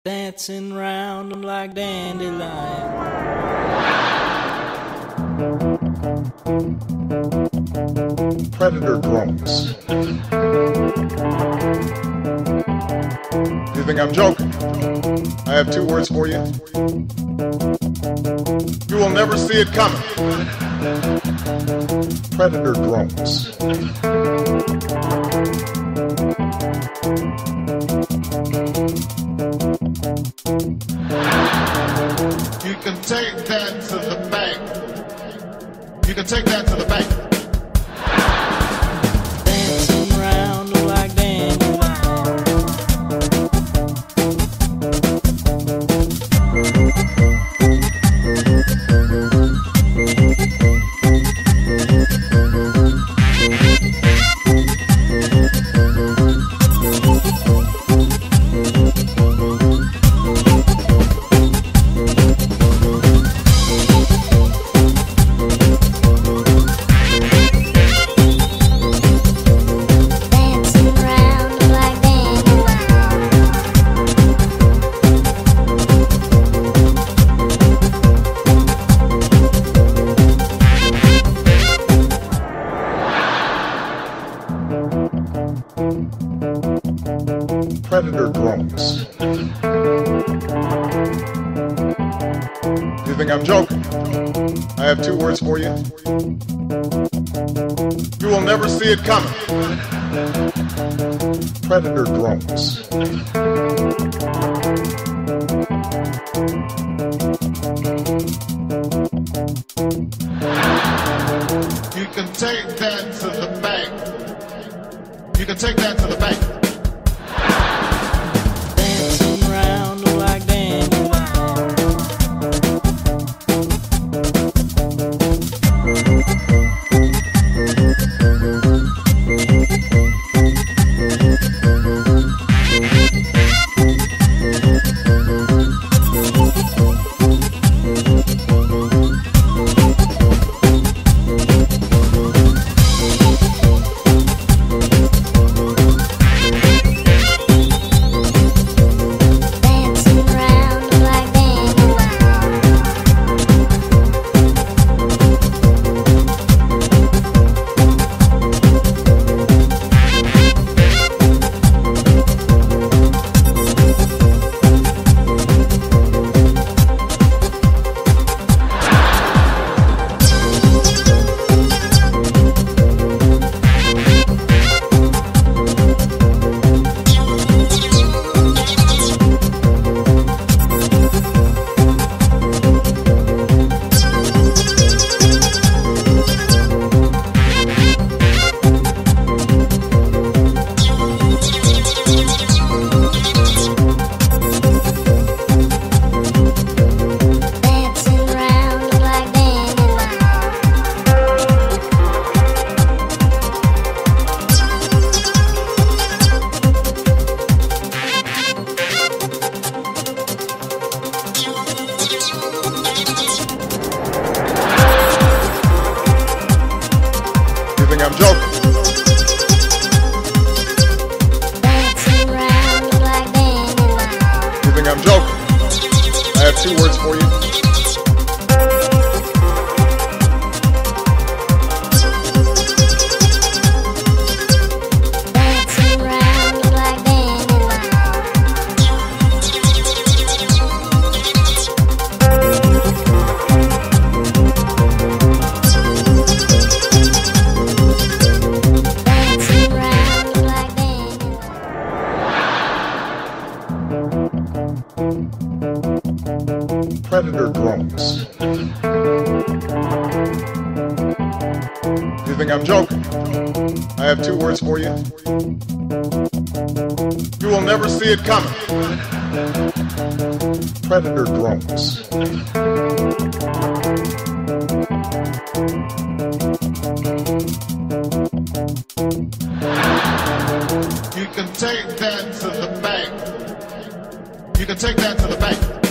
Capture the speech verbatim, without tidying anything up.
dancing round them like dandelion. Predator drones. You think I'm joking? I have two words for you. You will never see it coming. Predator drones. You can take that to the bank. You can take that to the bank. Dancing round them like dandelion. Predator drones. You think I'm joking? I have two words for you. You will never see it coming. Predator drones. You can take that to the bank. You can take that to the bank. Dancing round them like dandelion. I'm joking. Dancing round them like dandelion. You think I'm joking? I have two words for you. Dancing round them like dandelion. Dancing round them like dandelion. Predator drones. You think I'm joking? I have two words for you. You will never see it coming. Predator drones. You can take that to the bank. You can take that to the bank.